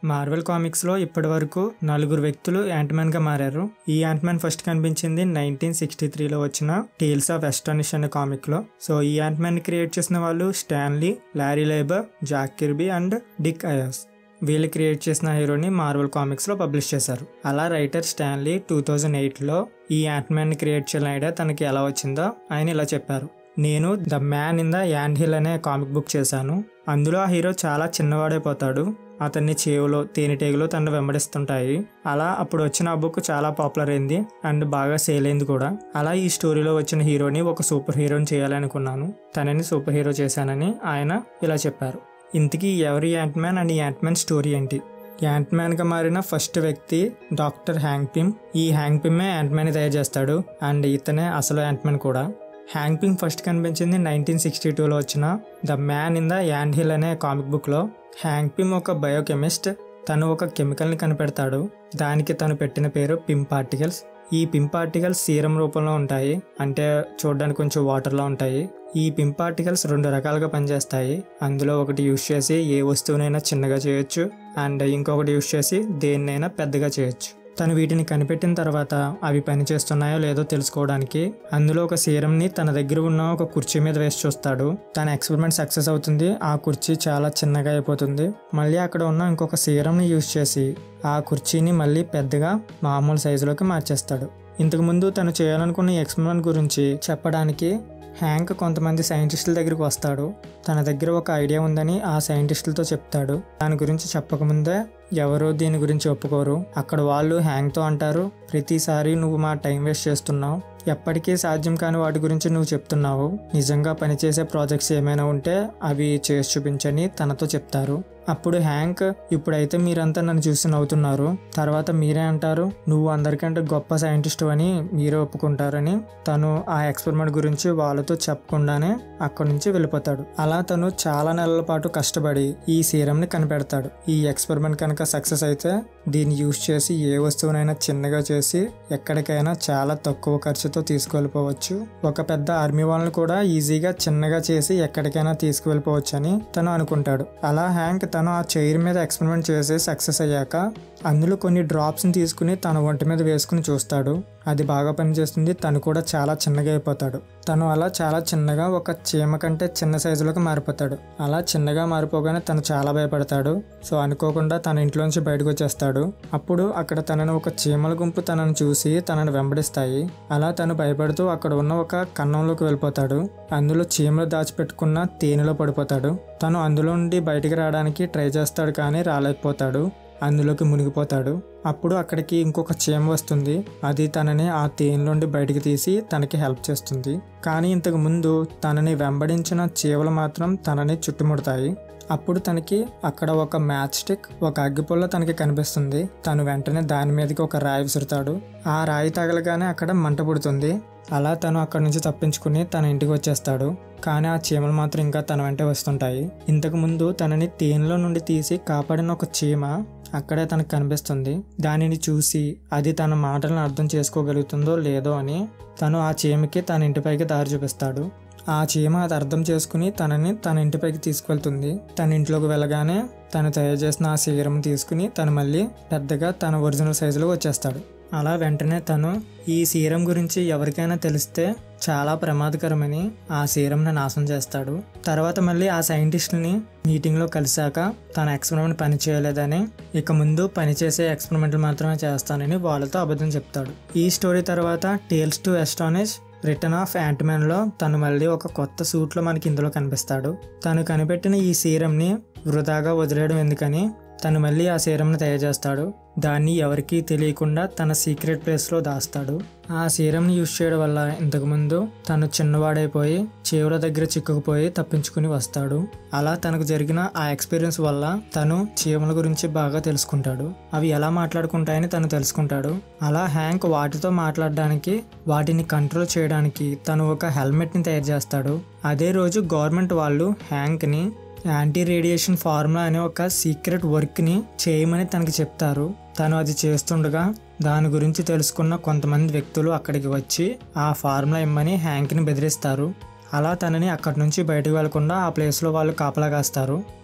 Marvel కామిక్స్లో ఇప్పటివరకు నలుగురు వ్యక్తులు యాంట్మ్యాన్గా మారారు. ఈ యాంట్మ్యాన్ ఫస్ట్ కనిపించింది 1963లో వచ్చిన టేల్స్ ఆఫ్ అస్టానిష్ అనే కామిక్లో. సో ఈ యాంట్మ్యాన్ని క్రియేట్ చేసిన వాళ్ళు Stan Lee, Larry Lieber, Jack Kirby and Dick Ayers. వీళ్ళు క్రియేట్ చేసిన హీరోని మార్వెల్ కామిక్స్లో పబ్లిష్ చేశారు. అలా రైటర్ స్టాన్ లీ 2008లో ఈ యాంట్మ్యాన్ని క్రియేట్ చేయాలని ఐడియా తనకి ఎలా వచ్చిందో ఆయన ఇలా చెప్పారు. నేను the man in the ant hill అనే కామిక్ బుక్ చేశాను. అందులో ఆ హీరో చాలా చిన్నవాడైపోతాడు. అతన్ని చేవులో తేనెటీగలు తనను వెంబడిస్తుంటాయి. అలా అప్పుడు వచ్చిన ఆ బుక్ చాలా పాపులర్ అయింది అండ్ బాగా సేల్ అయింది కూడా. అలా ఈ స్టోరీలో వచ్చిన హీరోని ఒక సూపర్ హీరోని చేయాలనుకున్నాను. తనని సూపర్ హీరో చేశానని ఆయన ఇలా చెప్పారు. ఇంతకీ ఎవరి యాంట్మ్యాన్ అండ్ యాంట్మ్యాన్ స్టోరీ ఏంటి? యాంట్మ్యాన్గా మారిన ఫస్ట్ వ్యక్తి డాక్టర్ హ్యాంక్ పిమ్. ఈ హ్యాంక్ పిమ్మే యాంట్మ్యాన్ని తయారు చేస్తాడు అండ్ ఇతనే అసలు యాంట్మ్యాన్ కూడా. హ్యాంక్ పిమ్ ఫస్ట్ కనిపించింది 1962లో వచ్చిన the man in the ant hill అనే కామిక్ బుక్లో. హ్యాంక్ పిమ్ ఒక బయోకెమిస్ట్. తను ఒక కెమికల్ని కనిపెడతాడు. దానికి తను పెట్టిన పేరు పిమ్ పార్టికల్స్. ఈ పిమ్ పార్టికల్స్ సీరం రూపంలో ఉంటాయి, అంటే చూడడానికి కొంచెం వాటర్లో ఉంటాయి. ఈ పిమ్ పార్టికల్స్ 2 రకాలుగా పనిచేస్తాయి. అందులో ఒకటి యూజ్ చేసి ఏ వస్తువునైనా చిన్నగా చేయొచ్చు అండ్ ఇంకొకటి యూజ్ చేసి దేన్నైనా పెద్దగా చేయొచ్చు. తను వీటిని కనిపెట్టిన తర్వాత అవి పనిచేస్తున్నాయో లేదో తెలుసుకోవడానికి అందులో ఒక సీరంని తన దగ్గర ఉన్న ఒక కుర్చీ మీద వేసి చూస్తాడు. తన ఎక్స్పెరిమెంట్ సక్సెస్ అవుతుంది. ఆ కుర్చీ చాలా చిన్నగా అయిపోతుంది. మళ్ళీ అక్కడ ఉన్న ఇంకొక సీరంని యూజ్ చేసి ఆ కుర్చీని మళ్ళీ పెద్దగా మామూలు సైజులోకి మార్చేస్తాడు. ఇంతకుముందు తను చేయాలనుకున్న ఈ ఎక్స్పెరిమెంట్ గురించి చెప్పడానికి హ్యాంక్ కొంతమంది సైంటిస్టుల దగ్గరికి వస్తాడు. తన దగ్గర ఒక ఐడియా ఉందని ఆ సైంటిస్టులతో చెప్తాడు. దాని గురించి చెప్పకముందే ఎవరో దీని గురించి ఒప్పుకోరు. అక్కడ వాళ్ళు హ్యాంక్తో అంటారు, ప్రతిసారి నువ్వు మా టైం వేస్ట్ చేస్తున్నావు. ఎప్పటికీ సాధ్యం కాని వాటి గురించి నువ్వు చెప్తున్నావు. నిజంగా పనిచేసే ప్రాజెక్ట్స్ ఏమైనా ఉంటే అవి చేసి చూపించని తనతో చెప్తారు. అప్పుడు హ్యాంక్, ఇప్పుడైతే మీరంతా నన్ను చూసి నవ్వుతున్నారు, తర్వాత మీరే అంటారు నువ్వు అందరికంటే గొప్ప సైంటిస్ట్ అని మీరే ఒప్పుకుంటారని తను ఆ ఎక్స్పెరిమెంట్ గురించి వాళ్ళతో చెప్పకుండానే అక్కడి నుంచి వెళ్ళిపోతాడు. అలా తను చాలా నెలల పాటు కష్టపడి ఈ సీరంని కనిపెడతాడు. ఈ ఎక్స్పెరిమెంట్ కనుక సక్సెస్ అయితే దీన్ని యూజ్ చేసి ఏ వస్తువునైనా చిన్నగా చేసి ఎక్కడికైనా చాలా తక్కువ ఖర్చుతో తీసుకువెళ్ళిపోవచ్చు. ఒక పెద్ద ఆర్మీ వాళ్ళని కూడా ఈజీగా చిన్నగా చేసి ఎక్కడికైనా తీసుకువెళ్ళిపోవచ్చు అని తను అనుకుంటాడు. అలా హ్యాంక్ తను ఆ చైర్ మీద ఎక్స్పెరిమెంట్ చేసి సక్సెస్ అయ్యాక అందులో కొన్ని డ్రాప్స్ని తీసుకుని తన ఒంటి మీద వేసుకుని చూస్తాడు. అది బాగా పనిచేస్తుంది. తను కూడా చాలా చిన్నగా అయిపోతాడు. తను అలా చాలా చిన్నగా ఒక చీమ కంటే చిన్న సైజులోకి మారిపోతాడు. అలా చిన్నగా మారిపోగానే తను చాలా భయపడతాడు. సో అనుకోకుండా తన ఇంట్లోంచి బయటకు వచ్చేస్తాడు. అప్పుడు అక్కడ తనను ఒక చీమల గుంపు తనను చూసి తనను వెంబడిస్తాయి. అలా తను భయపడుతూ అక్కడ ఉన్న ఒక కన్నంలోకి వెళ్ళిపోతాడు. అందులో చీమలు దాచిపెట్టుకున్న తేనెలో పడిపోతాడు. తను అందులో నుండి బయటికి రావడానికి ట్రై చేస్తాడు, కానీ రాలేకపోతాడు. అందులోకి మునిగిపోతాడు. అప్పుడు అక్కడికి ఇంకొక చీమ వస్తుంది. అది తనని ఆ తేనెలోండి బయటికి తీసి తనకి హెల్ప్ చేస్తుంది. కానీ ఇంతకు ముందు తనని వెంబడించిన చీమలు మాత్రం తనని చుట్టుముడతాయి. అప్పుడు తనకి అక్కడ ఒక మ్యాచ్ స్టిక్, ఒక అగ్గిపుల్ల తనకి కనిపిస్తుంది. తను వెంటనే దాని మీదకి ఒక రాయి విసురుతాడు. ఆ రాయి తగలగానే అక్కడ మంట పుడుతుంది. అలా తను అక్కడి నుంచి తప్పించుకుని తన ఇంటికి వచ్చేస్తాడు. కానీ ఆ చీమలు మాత్రం ఇంకా తన వెంటే వస్తుంటాయి. ఇంతకు ముందు తనని తేనెలో నుండి తీసి కాపాడిన ఒక చీమ అక్కడే తనకు కనిపిస్తుంది. దానిని చూసి అది తన మాటలను అర్థం చేసుకోగలుగుతుందో లేదో అని తను ఆ చీమకి తన ఇంటిపైకి దారి చూపిస్తాడు. ఆ చీమ అది అర్థం చేసుకుని తనని తన ఇంటిపైకి తీసుకెళ్తుంది. తన ఇంట్లోకి వెళ్ళగానే తను తయారు చేసిన ఆ సీరం తీసుకుని తను మళ్ళీ పెద్దగా తన ఒరిజినల్ సైజులో వచ్చేస్తాడు. అలా వెంటనే తను ఈ సీరం గురించి ఎవరికైనా తెలిస్తే చాలా ప్రమాదకరమని ఆ సీరంని నాశనం చేస్తాడు. తర్వాత మళ్ళీ ఆ సైంటిస్టుని మీటింగ్లో కలిశాక తన ఎక్స్పెరిమెంట్ పని చేయలేదని, ఇక ముందు పనిచేసే ఎక్స్పెరిమెంట్లు మాత్రమే చేస్తానని వాళ్ళతో అబద్ధం చెప్తాడు. ఈ స్టోరీ తర్వాత tales to astonish return of యాంట్మ్యాన్లో తను మళ్ళీ ఒక కొత్త సూట్లో మనకి ఇందులో కనిపిస్తాడు. తను కనిపెట్టిన ఈ సీరంని వృధాగా వదిలేయడం ఎందుకని తను మళ్ళీ ఆ సీరంని తయారు చేస్తాడు. దాన్ని ఎవరికీ తెలియకుండా తన సీక్రెట్ ప్లేస్లో దాస్తాడు. ఆ సీరంని యూజ్ చేయడం వల్ల ఇంతకుముందు తను చిన్నవాడైపోయి చెవుల దగ్గర చిక్కుకుపోయి తప్పించుకుని వస్తాడు. అలా తనకు జరిగిన ఆ ఎక్స్పీరియన్స్ వల్ల తను చీమల గురించి బాగా తెలుసుకుంటాడు. అవి ఎలా మాట్లాడుకుంటాయని తను తెలుసుకుంటాడు. అలా హ్యాంక్ వాటితో మాట్లాడడానికి, వాటిని కంట్రోల్ చేయడానికి తను ఒక హెల్మెట్ని తయారు చేస్తాడు. అదే రోజు గవర్నమెంట్ వాళ్ళు హ్యాంక్ని యాంటీ రేడియేషన్ ఫార్ములా అనే ఒక సీక్రెట్ వర్క్ని చేయమని తనకి చెప్తారు. తను అది చేస్తుండగా దాని గురించి తెలుసుకున్న కొంతమంది వ్యక్తులు అక్కడికి వచ్చి ఆ ఫార్ములా ఇమ్మని హ్యాంక్ని బెదిరిస్తారు. అలా తనని అక్కడి నుంచి బయటకు వెళ్లకుండా ఆ ప్లేస్లో వాళ్ళు కాపలా కాస్తారు.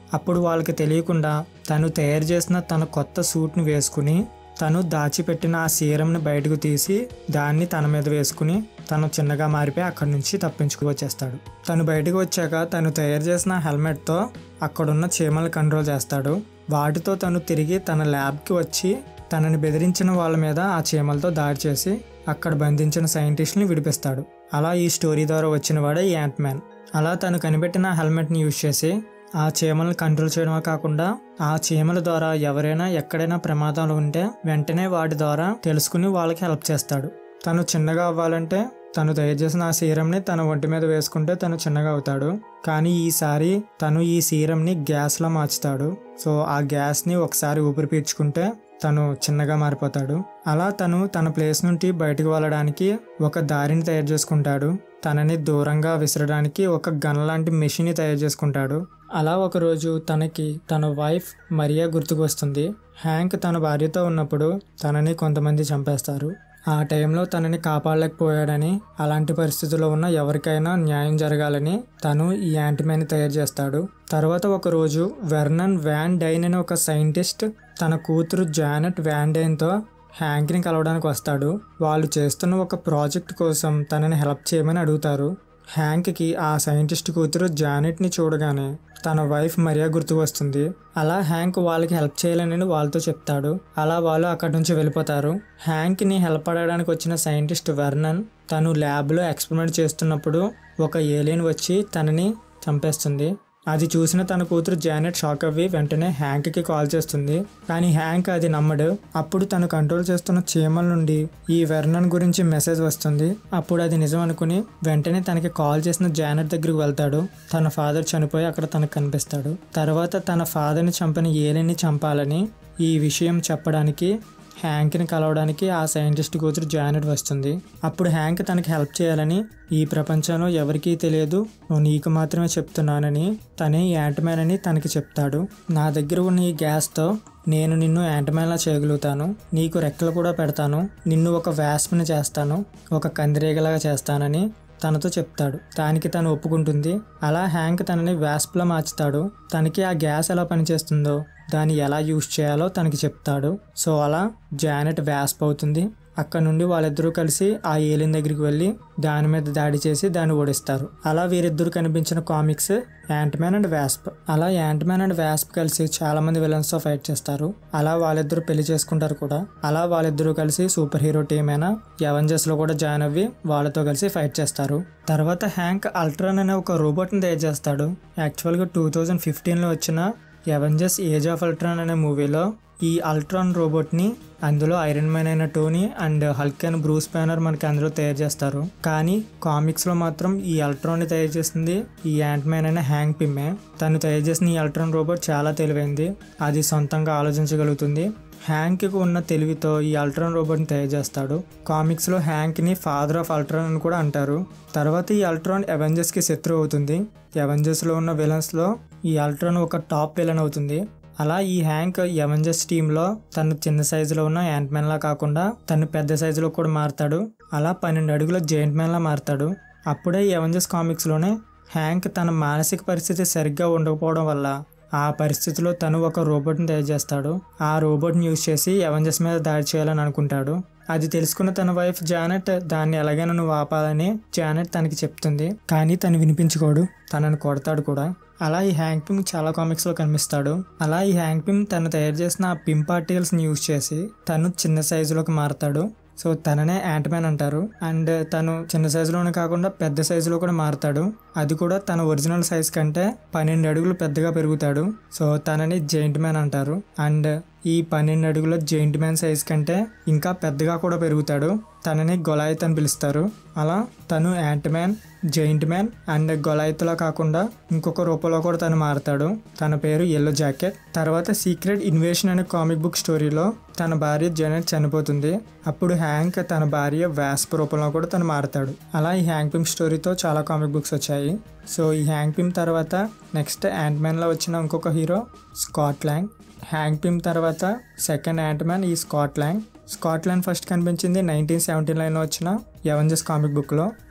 అప్పుడు వాళ్ళకి తెలియకుండా తను తయారు చేసిన తన కొత్త సూట్ని వేసుకుని తను దాచిపెట్టిన ఆ సీరంని బయటకు తీసి దాన్ని తన మీద వేసుకుని తను చిన్నగా మారిపోయి అక్కడి నుంచి తప్పించుకు వచ్చేస్తాడు. తను బయటకు వచ్చాక తను తయారు చేసిన హెల్మెట్తో అక్కడున్న చీమలు కంట్రోల్ చేస్తాడు. వాటితో తను తిరిగి తన ల్యాబ్కి వచ్చి తనని బెదిరించిన వాళ్ళ మీద ఆ చీమలతో దాడి చేసి అక్కడ బంధించిన సైంటిస్ట్ని విడిపిస్తాడు. అలా ఈ స్టోరీ ద్వారా వచ్చిన వాడే ఈ యాంట్మ్యాన్. అలా తను కనిపెట్టిన హెల్మెట్ని యూజ్ చేసి ఆ చీమలను కంట్రోల్ చేయడమే కాకుండా ఆ చీమల ద్వారా ఎవరైనా ఎక్కడైనా ప్రమాదాలు ఉంటే వెంటనే వాటి ద్వారా తెలుసుకుని వాళ్ళకి హెల్ప్ చేస్తాడు. తను చిన్నగా అవ్వాలంటే తను తయారు చేసిన ఆ సీరంని తన ఒంటి మీద వేసుకుంటే తను చిన్నగా అవుతాడు. కానీ ఈసారి తను ఈ సీరంని గ్యాస్లా మార్చుతాడు. సో ఆ గ్యాస్ని ఒకసారి ఊపిరి పీల్చుకుంటే తను చిన్నగా మారిపోతాడు. అలా తను తన ప్లేస్ నుండి బయటకు వెళ్ళడానికి ఒక దారిని తయారు చేసుకుంటాడు. తనని దూరంగా విసరడానికి ఒక గన్ లాంటి మెషిన్ని తయారు చేసుకుంటాడు. అలా ఒకరోజు తనకి తన వైఫ్ మరియా గుర్తుకు వస్తుంది. హ్యాంక్ తన భార్యతో ఉన్నప్పుడు తనని కొంతమంది చంపేస్తారు. ఆ టైంలో తనని కాపాడలేకపోయాడని, అలాంటి పరిస్థితుల్లో ఉన్న ఎవరికైనా న్యాయం జరగాలని తను ఈ యాంట్మ్యాన్ని తయారు చేస్తాడు. తర్వాత ఒకరోజు వెర్నన్ వ్యాన్ డైన్ అనే ఒక సైంటిస్ట్ తన కూతురు జానెట్ వ్యాన్ డైన్తో హ్యాంక్ని కలవడానికి వస్తాడు. వాళ్ళు చేస్తున్న ఒక ప్రాజెక్ట్ కోసం తనని హెల్ప్ చేయమని అడుగుతారు. హ్యాంక్కి ఆ సైంటిస్ట్ కూతురు జానెట్ని చూడగానే తన వైఫ్ మరియా గుర్తు వస్తుంది. అలా హ్యాంక్ వాళ్ళకి హెల్ప్ చేయాలని వాళ్ళతో చెప్తాడు. అలా వాళ్ళు అక్కడి నుంచి వెళ్ళిపోతారు. హ్యాంక్ని హెల్ప్ అడగడానికి వచ్చిన సైంటిస్ట్ వెర్నన్ తను ల్యాబ్లో ఎక్స్పెరిమెంట్ చేస్తున్నప్పుడు ఒక ఏలియన్ వచ్చి తనని చంపేస్తుంది. అది చూసిన తన కూతురు జానెట్ షాక్ అవ్వి వెంటనే హ్యాంక్కి కాల్ చేస్తుంది. కానీ హ్యాంక్ అది నమ్మడు. అప్పుడు తను కంట్రోల్ చేస్తున్న చీమల నుండి ఈ వెర్నన్ గురించి మెసేజ్ వస్తుంది. అప్పుడు అది నిజం అనుకుని వెంటనే తనకి కాల్ చేసిన జానెట్ దగ్గరికి వెళ్తాడు. తన ఫాదర్ చనిపోయి అక్కడ తనకు కనిపిస్తాడు. తర్వాత తన ఫాదర్ని చంపిన ఏలియన్ని చంపాలని ఈ విషయం చెప్పడానికి హ్యాంక్ని కలవడానికి ఆ సైంటిస్ట్ కూతురు జానెట్ వస్తుంది. అప్పుడు హ్యాంక్ తనకి హెల్ప్ చేయాలని, ఈ ప్రపంచంలో ఎవరికీ తెలియదు, నువ్వు నీకు మాత్రమే చెప్తున్నానని తనే యాంట్మ్యాన్ అని తనకి చెప్తాడు. నా దగ్గర ఉన్న ఈ గ్యాస్తో నేను నిన్ను యాంట్మ్యాన్లా చేయగలుగుతాను, నీకు రెక్కలు కూడా పెడతాను, నిన్ను ఒక వ్యాస్ప్ని చేస్తాను, ఒక కందిరీగలాగా చేస్తానని తనతో చెప్తాడు. దానికి తను ఒప్పుకుంటుంది. అలా హ్యాంక్ తనని వ్యాస్ప్లా మార్చుతాడు. తనకి ఆ గ్యాస్ ఎలా పనిచేస్తుందో, దాన్ని ఎలా యూజ్ చేయాలో తనకి చెప్తాడు. సో అలా జానెట్ వ్యాస్ప్ అవుతుంది. అక్కడ నుండి వాళ్ళిద్దరూ కలిసి ఆ ఏలియన్ దగ్గరికి వెళ్ళి దాని మీద దాడి చేసి దాన్ని ఓడిస్తారు. అలా వీరిద్దరు కనిపించిన కామిక్స్ యాంట్మ్యాన్ అండ్ వ్యాస్ప్. అలా యాంట్మ్యాన్ అండ్ వ్యాస్ప్ కలిసి చాలా మంది విలన్స్ తో ఫైట్ చేస్తారు. అలా వాళ్ళిద్దరూ పెళ్లి చేసుకుంటారు కూడా. అలా వాళ్ళిద్దరూ కలిసి సూపర్ హీరో టీమ్ అయిన ఎవెంజర్స్ లో కూడా జాయిన్ అవ్వి వాళ్ళతో కలిసి ఫైట్ చేస్తారు. తర్వాత హ్యాంక్ అల్ట్రాన్ అనే ఒక రోబోట్ ని తయారు చేస్తాడు. యాక్చువల్గా 2015లో వచ్చిన ఎవెంజర్స్ ఏజ్ ఆఫ్ అల్ట్రాన్ అనే మూవీలో ఈ అల్ట్రాన్ రోబోట్ని అందులో ఐరన్ మ్యాన్ అయిన Tony and Hulk and Bruce Banner మనకి అందులో తయారు చేస్తారు. కానీ కామిక్స్లో మాత్రం ఈ అల్ట్రాన్ని తయారు చేసింది ఈ యాంట్మ్యాన్ అయిన హ్యాంక్ పిమ్మే. తను తయారు చేసిన ఈ అల్ట్రాన్ రోబోట్ చాలా తెలివైంది. అది సొంతంగా ఆలోచించగలుగుతుంది. హ్యాంక్కి ఉన్న తెలివితో ఈ అల్ట్రాన్ రోబోట్ని తయారు చేస్తాడు. కామిక్స్లో హ్యాంక్ని ఫాదర్ ఆఫ్ అల్ట్రాన్ అని కూడా అంటారు. తర్వాత ఈ అల్ట్రాన్ అవెంజర్స్కి శత్రువు అవుతుంది. అవెంజర్స్లో ఉన్న విలన్స్లో ఈ అల్ట్రాన్ ఒక టాప్ విలన్ అవుతుంది. అలా ఈ హ్యాంక్ ఎవెంజర్స్ టీంలో తను చిన్న సైజులో ఉన్న యాంట్మ్యాన్లా కాకుండా తను పెద్ద సైజులో కూడా మారుతాడు. అలా 12 అడుగుల జెయింట్ మ్యాన్లా మారుతాడు. అప్పుడే ఈ ఎవెంజర్స్ కామిక్స్లోనే హ్యాంక్ తన మానసిక పరిస్థితి సరిగ్గా ఉండకపోవడం వల్ల ఆ పరిస్థితిలో తను ఒక రోబోట్ని తయారు చేస్తాడు. ఆ రోబోట్ని యూజ్ చేసి ఎవెంజర్స్ మీద దాడి చేయాలని అనుకుంటాడు. అది తెలుసుకున్న తన వైఫ్ జానెట్ దాన్ని ఎలాగైనా నువ్వు ఆపాలని జానెట్ తనకి చెప్తుంది. కానీ తను వినిపించుకోడు, తనని కొడతాడు కూడా. అలా ఈ హ్యాంక్ పిమ్ చాలా కామిక్స్లో కనిపిస్తాడు. అలా ఈ హ్యాంక్ పిమ్ తను తయారు చేసిన ఆ పిమ్ పార్టికల్స్ని యూజ్ చేసి తను చిన్న సైజులోకి మారుతాడు. సో తననే యాంట్మ్యాన్ అంటారు. అండ్ తను చిన్న సైజులోనే కాకుండా పెద్ద సైజులో కూడా మారుతాడు. అది కూడా తన ఒరిజినల్ సైజ్ కంటే 12 అడుగులు పెద్దగా పెరుగుతాడు. సో తనని జెయింట్ మ్యాన్ అంటారు. అండ్ ఈ 12 అడుగుల జెయింట్ మ్యాన్ సైజ్ కంటే ఇంకా పెద్దగా కూడా పెరుగుతాడు. తనని గొలాయిత్ అని పిలుస్తారు. అలా తను యాంట్మ్యాన్, జెయింట్ మ్యాన్ అండ్ గొలాయిత్లా కాకుండా ఇంకొక రూపంలో కూడా తను మారుతాడు. తన పేరు ఎల్లో జాకెట్. తర్వాత సీక్రెట్ ఇన్వేషన్ అనే కామిక్ బుక్ స్టోరీలో తన భార్య జెనెట్ చనిపోతుంది. అప్పుడు హ్యాంక్ తన భార్య వ్యాస్ప్ రూపంలో కూడా తను మారుతాడు. అలా ఈ హ్యాంక్ పిమ్ స్టోరీతో చాలా కామిక్ బుక్స్ వచ్చాయి. సో ఈ హ్యాంక్ పిమ్ తర్వాత నెక్స్ట్ యాంట్మ్యాన్లో వచ్చిన ఇంకొక hero Scott Lang. Hank Pym తర్వాత సెకండ్ యాంట్మ్యాన్ ఈ Scott Lang. Scott Lang first కనిపించింది 1979లో వచ్చిన ఎవెంజర్స్ కామిక్ బుక్లో.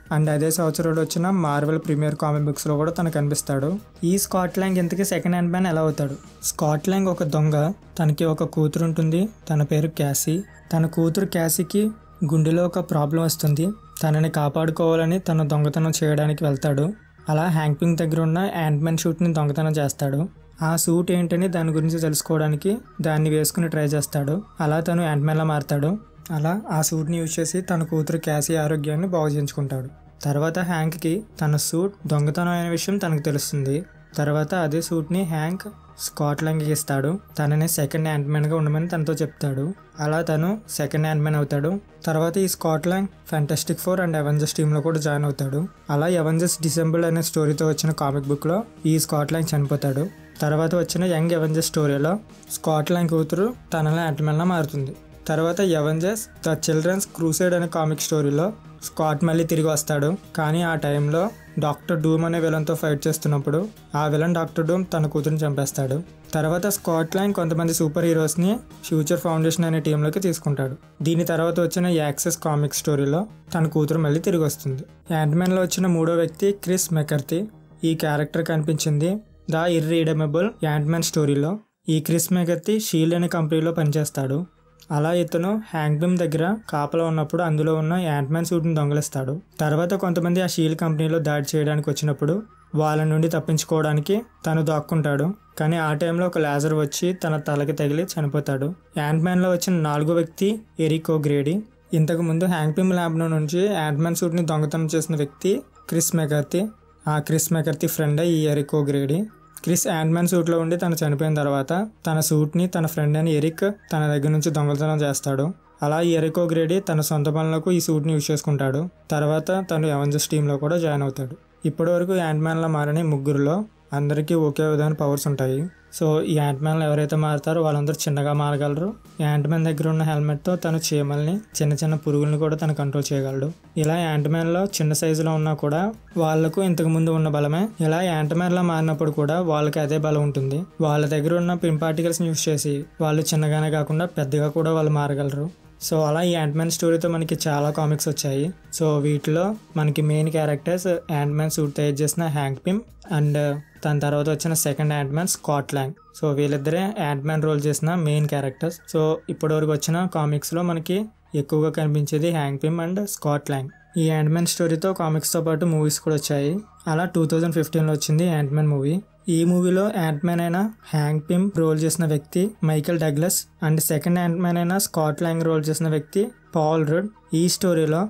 అండ్ అదే సంవత్సరంలో వచ్చిన మార్వెల్ ప్రీమియర్ కామిక్ బుక్స్లో కూడా తను కనిపిస్తాడు. ఈ స్కాట్ లాంగ్ ఇంతకీ సెకండ్ హ్యాండ్ మ్యాన్ ఎలా అవుతాడు? స్కాట్ లాంగ్ ఒక దొంగ. తనకి ఒక కూతురు ఉంటుంది, తన పేరు క్యాసీ. తన కూతురు క్యాసీకి గుండెలో ఒక ప్రాబ్లం వస్తుంది. తనని కాపాడుకోవాలని తను దొంగతనం చేయడానికి వెళ్తాడు. అలా హ్యాంక్ పింగ్ దగ్గర ఉన్న యాంట్ మ్యాన్ షూట్ని దొంగతనం చేస్తాడు. ఆ సూట్ ఏంటని దాని గురించి తెలుసుకోవడానికి దాన్ని వేసుకుని ట్రై చేస్తాడు. అలా తను యాంట్ మ్యాన్లా మారుతాడు. అలా ఆ సూట్ని యూజ్ చేసి తన కూతురు క్యాసీ ఆరోగ్యాన్ని బాగు చేయించుకుంటాడు. తర్వాత హ్యాంక్కి తన సూట్ దొంగతనం అయిన విషయం తనకు తెలుస్తుంది. తర్వాత అదే సూట్ని హ్యాంక్ స్కాట్ లాంగ్కి ఇస్తాడు. తనని సెకండ్ యాంట్ మ్యాన్గా ఉండమని తనతో చెప్తాడు. అలా తను సెకండ్ యాంట్ మ్యాన్ అవుతాడు. తర్వాత ఈ Scott Lang fantastic four and Avengers టీంలో కూడా జాయిన్ అవుతాడు. అలా అవెంజర్స్ డిసెంబర్ అనే స్టోరీతో వచ్చిన కామిక్ బుక్లో ఈ స్కాట్ లాంగ్ చనిపోతాడు. తర్వాత వచ్చిన యంగ్ అవెంజర్స్ స్టోరీలో స్కాట్ లాంగ్ కూతురు తనలా యాంట్ మ్యాన్లా మారుతుంది. తర్వాత అవెంజర్స్ ద చిల్డ్రన్స్ క్రూసేడ్ అనే కామిక్ స్టోరీలో స్కాట్ మళ్ళీ తిరిగి వస్తాడు. కానీ ఆ టైంలో డాక్టర్ డూమ్ అనే విలన్తో ఫైట్ చేస్తున్నప్పుడు ఆ విలన్ డాక్టర్ డూమ్ తన కూతురుని చంపేస్తాడు. తర్వాత స్కాట్ లాంగ్ కొంతమంది సూపర్ హీరోస్ని ఫ్యూచర్ ఫౌండేషన్ అనే టీంలోకి తీసుకుంటాడు. దీని తర్వాత వచ్చిన యాక్సెస్ కామిక్ స్టోరీలో తన కూతురు మళ్ళీ తిరిగి వస్తుంది. యాంట్ మ్యాన్లో వచ్చిన మూడో వ్యక్తి క్రిస్ మెకర్తీ. ఈ క్యారెక్టర్ కనిపించింది ద ఇర్రీడమబుల్ యాంట్ మ్యాన్ స్టోరీలో. ఈ క్రిస్ మెకర్తీ షీల్డ్ అనే కంపెనీలో పనిచేస్తాడు. అలా ఇతను హ్యాంక్ పిమ్ దగ్గర కాపలా ఉన్నప్పుడు అందులో ఉన్న యాంట్ మ్యాన్ సూట్ని దొంగలిస్తాడు. తర్వాత కొంతమంది ఆ షీల్డ్ కంపెనీలో దాడి చేయడానికి వచ్చినప్పుడు వాళ్ళ నుండి తప్పించుకోవడానికి తను దాక్కుంటాడు. కానీ ఆ టైంలో ఒక లేజర్ వచ్చి తన తలకి తగిలి చనిపోతాడు. యాంట్ మ్యాన్లో వచ్చిన నాలుగో వ్యక్తి ఎరిక్ ఓగ్రేడీ. ఇంతకు ముందు హ్యాంక్ పిమ్ ల్యాబ్ నుంచి యాంట్ మ్యాన్ సూట్ని దొంగతనం చేసిన వ్యక్తి క్రిస్ మెకర్తీ. ఆ క్రిస్ మెకర్తీ ఫ్రెండ్ ఈ Eric O'Grady. Chris ant man సూట్లో ఉండి తను చనిపోయిన తర్వాత తన సూట్ని తన ఫ్రెండ్ అని ఎరిక్ తన దగ్గర నుంచి దొంగతనం చేస్తాడు. అలా ఈ ఎరిక్ ఓగ్రేడీ తన సొంత పనులకు ఈ సూట్ని యూజ్ చేసుకుంటాడు. తర్వాత తను అవెంజర్స్ టీంలో కూడా జాయిన్ అవుతాడు. ఇప్పటి వరకు యాంట్ మ్యాన్లా మారని ముగ్గురులో అందరికీ ఒకే విధమైన పవర్స్ ఉంటాయి. సో ఈ యాంట్ మ్యాన్లు ఎవరైతే మారుతారో వాళ్ళందరూ చిన్నగా మారగలరు. యాంట్ మ్యాన్ దగ్గర ఉన్న హెల్మెట్తో తను చీమల్ని చిన్న చిన్న పురుగుల్ని కూడా తను కంట్రోల్ చేయగలడు. ఇలా యాంట్ మ్యాన్లో చిన్న సైజులో ఉన్నా కూడా వాళ్లకు ఇంతకు ముందు ఉన్న బలమే ఇలా యాంట్ మ్యాన్లా మారినప్పుడు కూడా వాళ్ళకి అదే బలం ఉంటుంది. వాళ్ళ దగ్గర ఉన్న పిన్ పార్టికల్స్ని యూజ్ చేసి వాళ్ళు చిన్నగానే కాకుండా పెద్దగా కూడా వాళ్ళు మారగలరు. సో అలా ఈ యాంట్ మ్యాన్ స్టోరీతో మనకి చాలా కామిక్స్ వచ్చాయి. సో వీటిలో మనకి main characters ant man suit తయారు చేసిన హ్యాంక్ పిమ్ అండ్ దాని తర్వాత వచ్చిన second ant man Scott Lang. So వీళ్ళిద్దరే యాంట్ మ్యాన్ రోల్ చేసిన మెయిన్ క్యారెక్టర్స్. సో ఇప్పటివరకు వచ్చిన కామిక్స్లో మనకి ఎక్కువగా కనిపించేది Hank Pym and Scott Lang. ఈ యాంట్ మ్యాన్ స్టోరీతో కామిక్స్తో పాటు మూవీస్ కూడా వచ్చాయి. అలా 2015లో వచ్చింది యాంట్ మ్యాన్ మూవీ. ఈ మూవీలో యాంట్ మ్యాన్ అయిన హ్యాంక్ పిమ్ రోల్ చేసిన వ్యక్తి Michael Douglas and second ant man అయిన స్కాట్ లాంగ్ రోల్ చేసిన వ్యక్తి పాల్ రుడ్. ఈ స్టోరీలో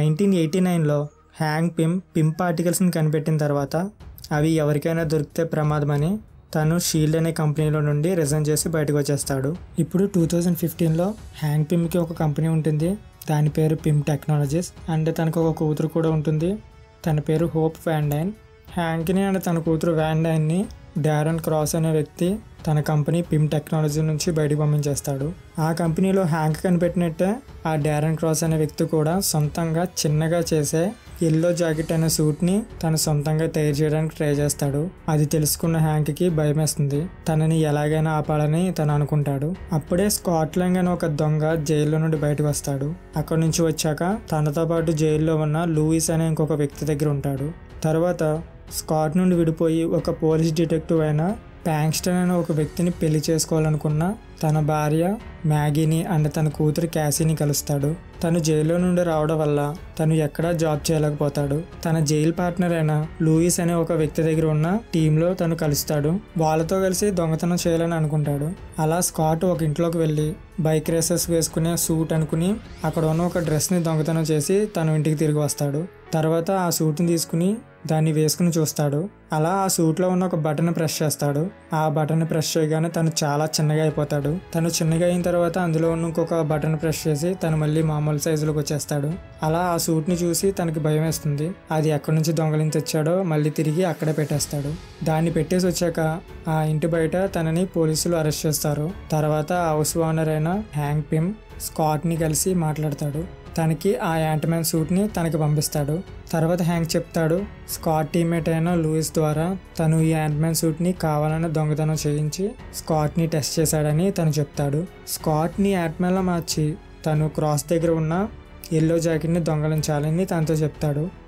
1989లో హ్యాంక్ పిమ్ పార్టికల్స్ని కనిపెట్టిన తర్వాత అవి ఎవరికైనా దొరికితే ప్రమాదమని తను షీల్డ్ అనే కంపెనీలో నుండి రిజైన్ చేసి బయటకు వచ్చేస్తాడు. ఇప్పుడు 2015లో హ్యాంక్ పిమ్కి ఒక కంపెనీ ఉంటుంది. దాని పేరు పిమ్ టెక్నాలజీస్ అండ్ తనకు ఒక కూతురు కూడా ఉంటుంది. తన పేరు హోప్ వ్యాన్ డైన్. హ్యాంక్ని అండ్ తన కూతురు వ్యాన్ డైన్ని డారెన్ క్రాస్ అనే వ్యక్తి తన కంపెనీ పిమ్ టెక్నాలజీ నుంచి బయటకు పంపించేస్తాడు. ఆ కంపెనీలో హ్యాంక్ కనిపెట్టినట్టే ఆ డారెన్ క్రాస్ అనే వ్యక్తి కూడా సొంతంగా చిన్నగా చేసే ఎల్లో జాకెట్ అనే సూట్ని తను సొంతంగా తయారు చేయడానికి ట్రై చేస్తాడు. అది తెలుసుకున్న హ్యాంక్కి భయం వేస్తుంది. తనని ఎలాగైనా ఆపాలని తను అనుకుంటాడు. అప్పుడే స్కాట్ లాంగ్ అనే ఒక దొంగ జైల్లో నుండి బయటకు వస్తాడు. అక్కడి నుంచి వచ్చాక తనతో పాటు జైల్లో ఉన్న లూయిస్ అనే ఇంకొక వ్యక్తి దగ్గర ఉంటాడు. తర్వాత స్కాట్ నుండి విడిపోయి ఒక పోలీస్ డిటెక్టివ్ అయిన ప్యాంక్స్టన్ అనే ఒక వ్యక్తిని పెళ్లి చేసుకోవాలనుకున్న తన భార్య మ్యాగీని అండ్ తన కూతురు క్యాసీని కలుస్తాడు. తను జైల్లో నుండి రావడం వల్ల తను ఎక్కడా జాబ్ చేయలేకపోతాడు. తన జైలు పార్ట్నర్ అయిన లూయిస్ అనే ఒక వ్యక్తి దగ్గర ఉన్న టీంలో తను కలుస్తాడు. వాళ్ళతో కలిసి దొంగతనం చేయాలని అనుకుంటాడు. అలా స్కాట్ ఒక ఇంట్లోకి వెళ్ళి బైక్ రేసెస్ వేసుకునే సూట్ అనుకుని అక్కడ ఉన్న ఒక డ్రెస్ని దొంగతనం చేసి తను ఇంటికి తిరిగి వస్తాడు. తర్వాత ఆ సూట్ని తీసుకుని దాన్ని వేసుకుని చూస్తాడు. అలా ఆ సూట్లో ఉన్న ఒక బటన్ ప్రెస్ చేస్తాడు. ఆ బటన్ ప్రెస్ చేయగానే తను చాలా చిన్నగా అయిపోతాడు. తను చిన్నగా అయిన తర్వాత అందులో ఉన్న ఇంకొక బటన్ ప్రెస్ చేసి తను మళ్ళీ మామూలు సైజులోకి వచ్చేస్తాడు. అలా ఆ సూట్ని చూసి తనకి భయం వేస్తుంది. అది ఎక్కడి నుంచి దొంగలించి తెచ్చాడో మళ్ళీ తిరిగి అక్కడే పెట్టేస్తాడు. దాన్ని పెట్టేసి వచ్చాక ఆ ఇంటి బయట తనని పోలీసులు అరెస్ట్ చేస్తారు. తర్వాత హౌస్ ఓనర్ అయిన హ్యాంక్ పిమ్ స్కాట్ని కలిసి మాట్లాడతాడు. తనకి ఆ యాంట్ మ్యాన్ సూట్ని తనకి పంపిస్తాడు. తర్వాత హ్యాంక్ చెప్తాడు స్కాట్ టీమ్మేట్ అయిన లూయిస్ ద్వారా తను ఈ యాంట్ మ్యాన్ సూట్ని కావాలని దొంగతనం చేయించి స్కాట్ని టెస్ట్ చేశాడని తను చెప్తాడు. స్కాట్ని యాంట్ మ్యాన్లో మార్చి తను క్రాస్ దగ్గర ఉన్న ఎల్లో జాకెట్ని దొంగలించాలని తనతో చెప్తాడు.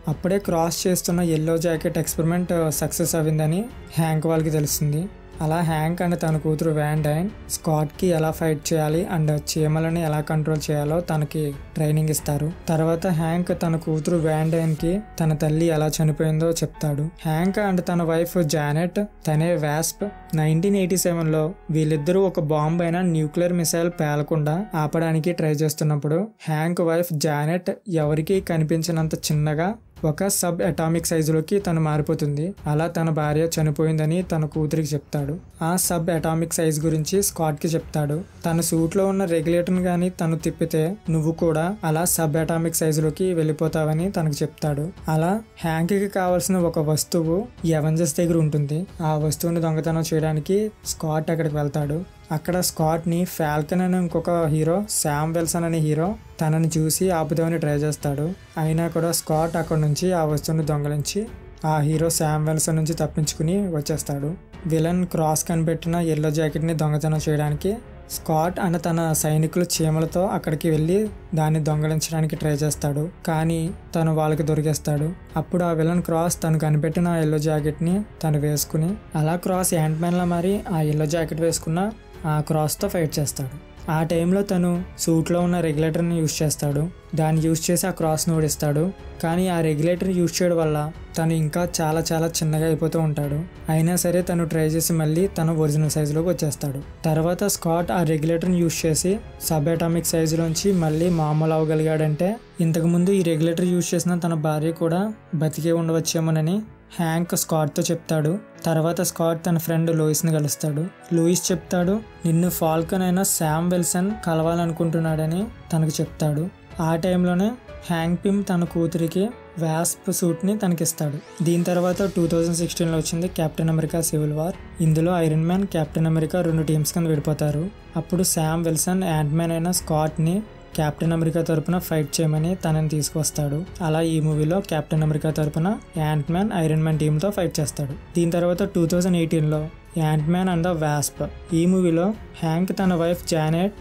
అప్పుడే క్రాస్ చేస్తున్న ఎల్లో జాకెట్ ఎక్స్పెరిమెంట్ సక్సెస్ అయిందని హ్యాంక్ వాళ్ళకి తెలుస్తుంది. అలా హ్యాంక్ అండ్ తన కూతురు వ్యాన్ డైన్ స్కాట్కి ఎలా ఫైట్ చేయాలి అండ్ చీమలని ఎలా కంట్రోల్ చేయాలో తనకి ట్రైనింగ్ ఇస్తారు. తర్వాత హ్యాంక్ తన కూతురు వ్యాన్ డైన్కి తన తల్లి ఎలా చనిపోయిందో చెప్తాడు. హ్యాంక్ అండ్ తన వైఫ్ జానెట్, తనే వాస్ప్, 1987లో వీళ్ళిద్దరూ ఒక బాంబు అయిన న్యూక్లియర్ మిసైల్ పేలకుండా ఆపడానికి ట్రై చేస్తున్నప్పుడు హ్యాంక్ వైఫ్ జానెట్ ఎవరికీ కనిపించినంత చిన్నగా ఒక సబ్ అటామిక్ సైజులోకి తను మారిపోతుంది. అలా తన భార్య చనిపోయిందని తన కూతురికి చెప్తాడు. ఆ సబ్ అటామిక్ సైజ్ గురించి స్కాట్కి చెప్తాడు. తన సూట్లో ఉన్న రెగ్యులేటర్ని కానీ తను తిప్పితే నువ్వు కూడా అలా సబ్ అటామిక్ సైజులోకి వెళ్ళిపోతావని తనకు చెప్తాడు. అలా హ్యాంక్కి కావాల్సిన ఒక వస్తువు అవెంజర్స్ దగ్గర ఉంటుంది. ఆ వస్తువుని దొంగతనం చేయడానికి స్కాట్ అక్కడికి వెళ్తాడు. అక్కడ స్కాట్ని ఫాల్కన్ అనే ఇంకొక హీరో, శామ్ విల్సన్ అనే హీరో తనని చూసి ఆపుదామని ట్రై చేస్తాడు. అయినా కూడా స్కాట్ అక్కడ నుంచి ఆ వస్తువుని దొంగలించి ఆ హీరో శామ్ విల్సన్ నుంచి తప్పించుకుని వచ్చేస్తాడు. విలన్ క్రాస్ కనిపెట్టిన ఎల్లో జాకెట్ని దొంగతనం చేయడానికి స్కాట్ అండ్ తన సైనికులు చీమలతో అక్కడికి వెళ్ళి దాన్ని దొంగలించడానికి ట్రై చేస్తాడు. కానీ తను వాళ్ళకి దొరికేస్తాడు. అప్పుడు ఆ విలన్ క్రాస్ తను కనిపెట్టిన ఆ ఎల్లో జాకెట్ని తను వేసుకుని అలా క్రాస్ యాంట్మ్యాన్లా మారి ఆ ఎల్లో జాకెట్ వేసుకున్న ఆ క్రాస్తో ఫైట్ చేస్తాడు. ఆ టైంలో తను సూట్లో ఉన్న రెగ్యులేటర్ని యూజ్ చేస్తాడు. దాన్ని యూజ్ చేసి ఆ క్రాస్ని ఓడిస్తాడు. కానీ ఆ రెగ్యులేటర్ యూజ్ చేయడం వల్ల తను ఇంకా చాలా చాలా చిన్నగా అయిపోతూ ఉంటాడు. అయినా సరే తను ట్రై చేసి మళ్ళీ తన ఒరిజినల్ సైజులోకి వచ్చేస్తాడు. తర్వాత స్కాట్ ఆ రెగ్యులేటర్ని యూజ్ చేసి సబ్ అటామిక్ సైజులోంచి మళ్ళీ మామూలు అవ్వగలిగాడంటే ఇంతకుముందు ఈ రెగ్యులేటర్ యూజ్ చేసిన తన భార్య కూడా బతికే ఉండవచ్చేమోనని హ్యాంక్ స్కాట్తో చెప్తాడు. తర్వాత స్కాట్ తన ఫ్రెండ్ లూయిస్ని కలుస్తాడు. లూయిస్ చెప్తాడు, నిన్ను ఫాల్కన్ అయిన శామ్ విల్సన్ కలవాలనుకుంటున్నాడని తనకు చెప్తాడు. ఆ టైంలోనే హ్యాంక్ పిమ్ తన కూతురికి వాస్ప్ సూట్ని తనకిస్తాడు. దీని తర్వాత 2016లో వచ్చింది కెప్టెన్ అమెరికా సివిల్ వార్. ఇందులో iron man, Captain America 2 teams కింద విడిపోతారు. అప్పుడు శామ్ విల్సన్ యాంట్ మ్యాన్ అయిన స్కాట్ని కెప్టెన్ అమెరికా తరపున ఫైట్ చేయమని తనని తీసుకొస్తాడు. అలా ఈ మూవీలో కెప్టెన్ అమెరికా తరపున యాంట్ మ్యాన్, ఐరన్ మ్యాన్ టీంతో ఫైట్ చేస్తాడు. దీని తర్వాత 2018లో ant man and the wasp. ఈ మూవీలో హ్యాంక్ తన వైఫ్ జానెట్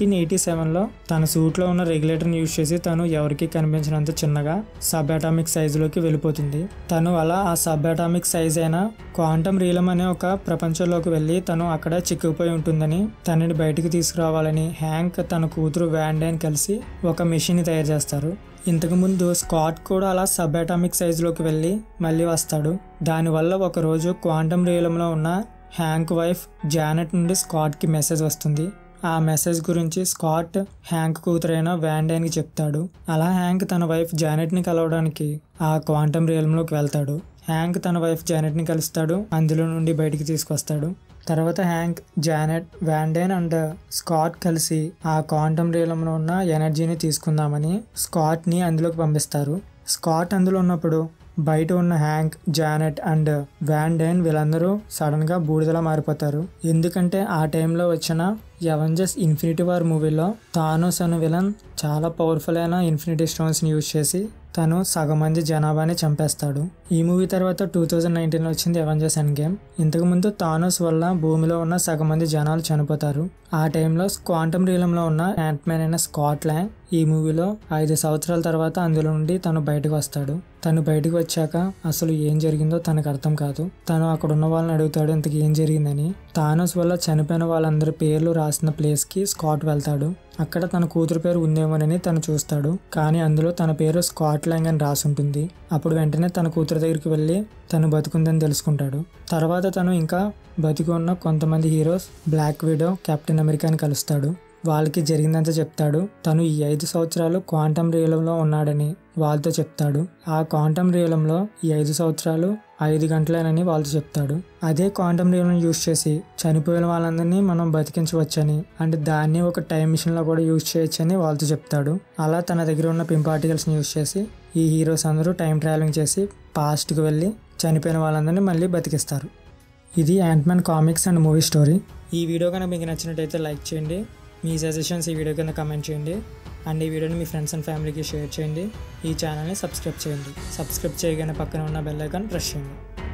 1987లో తన సూట్లో ఉన్న రెగ్యులేటర్ని యూజ్ చేసి తను ఎవరికి కనిపించినంత చిన్నగా సబ్ అటామిక్ సైజులోకి వెళ్ళిపోతుంది. తను అలా ఆ సబ్ అటామిక్ సైజ్ అయిన క్వాంటమ్ రీలం అనే ఒక ప్రపంచంలోకి వెళ్ళి తను అక్కడ చిక్కుపోయి ఉంటుందని తనని బయటికి తీసుకురావాలని హ్యాంక్ తన కూతురు వ్యాన్ డైన్ కలిసి ఒక మెషిన్ని తయారు చేస్తారు. ఇంతకుముందు స్కాట్ కూడా అలా సబ్ అటామిక్ సైజులోకి వెళ్ళి మళ్ళీ వస్తాడు. దానివల్ల ఒకరోజు క్వాంటమ్ రీలంలో ఉన్న హ్యాంక్ వైఫ్ జానెట్ నుండి స్కాట్కి మెసేజ్ వస్తుంది. ఆ మెసేజ్ గురించి స్కాట్ హ్యాంక్ కూతురైన వ్యాన్ డైన్కి చెప్తాడు. అలా హ్యాంక్ తన వైఫ్ జానెట్ని కలవడానికి ఆ క్వాంటమ్ రియల్మ్లోకి వెళ్తాడు. హ్యాంక్ తన వైఫ్ జానెట్ని కలుస్తాడు, అందులో నుండి బయటికి తీసుకొస్తాడు. తర్వాత Hank, Janet, van Dyne and Scott కలిసి ఆ క్వాంటమ్ రియల్మ్లో ఉన్న ఎనర్జీని తీసుకుందామని స్కాట్ని అందులోకి పంపిస్తారు. స్కాట్ అందులో ఉన్నప్పుడు బయట ఉన్న Hank, Janet and van Dyne వీళ్ళందరూ సడన్గా బూడిదలా మారిపోతారు. ఎందుకంటే ఆ టైంలో వచ్చిన అవెంజర్స్ ఇన్ఫినిటీ వార్ మూవీలో థానోస్ అనే విలన్ చాలా పవర్ఫుల్ అయిన ఇన్ఫినిటీ స్టోన్స్ని యూజ్ చేసి తను సగం మంది జనాభాని చంపేస్తాడు. ఈ మూవీ తర్వాత 2019లో వచ్చింది అవెంజర్స్ ఎండ్ గేమ్. ఇంతకుముందు థానోస్ వల్ల భూమిలో ఉన్న సగం మంది జనాలు చనిపోతారు. ఆ టైంలో క్వాంటమ్ రీలంలో ఉన్న యాంట్ మ్యాన్ అయిన స్కాట్ లాంగ్ ఈ మూవీలో 5 సంవత్సరాల తర్వాత అందులో నుండి తను బయటకు వస్తాడు. తను బయటకు వచ్చాక అసలు ఏం జరిగిందో తనకు అర్థం కాదు. తను అక్కడ ఉన్న వాళ్ళని అడుగుతాడు ఇంతకు ఏం జరిగిందని. థానోస్ వల్ల చనిపోయిన వాళ్ళందరి పేర్లు రాసిన ప్లేస్కి స్కాట్ వెళ్తాడు. అక్కడ తన కూతురు పేరు ఉందేమోనని తను చూస్తాడు. కానీ అందులో తన పేరు స్కాట్ లాంగ్ అని రాసి ఉంటుంది. అప్పుడు వెంటనే తన కూతురు దగ్గరికి వెళ్ళి తను బతుకుందని తెలుసుకుంటాడు. తర్వాత తను ఇంకా బతికి ఉన్న కొంతమంది హీరోస్, బ్లాక్ విడో, కెప్టెన్ అమెరికాని కలుస్తాడు. వాళ్ళకి జరిగిందంతా చెప్తాడు. తను ఈ 5 సంవత్సరాలు క్వాంటమ్ రియలంలో ఉన్నాడని వాళ్ళతో చెప్తాడు. ఆ క్వాంటమ్ రియలంలో ఈ 5 సంవత్సరాలు 5 గంటలేనని వాళ్ళతో చెప్తాడు. అదే క్వాంటమ్ రియల్ని యూజ్ చేసి చనిపోయిన వాళ్ళందరినీ మనం బతికించవచ్చని, అంటే దాన్ని ఒక టైం మిషన్లో కూడా యూజ్ చేయొచ్చని వాళ్ళతో చెప్తాడు. అలా తన దగ్గర ఉన్న పిన్ పార్టికల్స్ని యూజ్ చేసి ఈ హీరోస్ అందరూ టైం ట్రావెలింగ్ చేసి పాస్ట్కి వెళ్ళి చనిపోయిన వాళ్ళందరినీ మళ్ళీ బతికిస్తారు. ఇది ant man comics and movie story. ఈ వీడియో కనుక మీకు నచ్చినట్టయితే లైక్ చేయండి. మీ సజెషన్స్ ఈ వీడియో కింద కామెంట్ చేయండి. అండ్ ఈ వీడియోని మీ ఫ్రెండ్స్ అండ్ ఫ్యామిలీకి షేర్ చేయండి. ఈ ఛానల్ని సబ్స్క్రైబ్ చేయండి. సబ్స్క్రైబ్ చేయగానే పక్కన ఉన్న బెల్ ఐకాన్ ప్రెస్ చేయండి.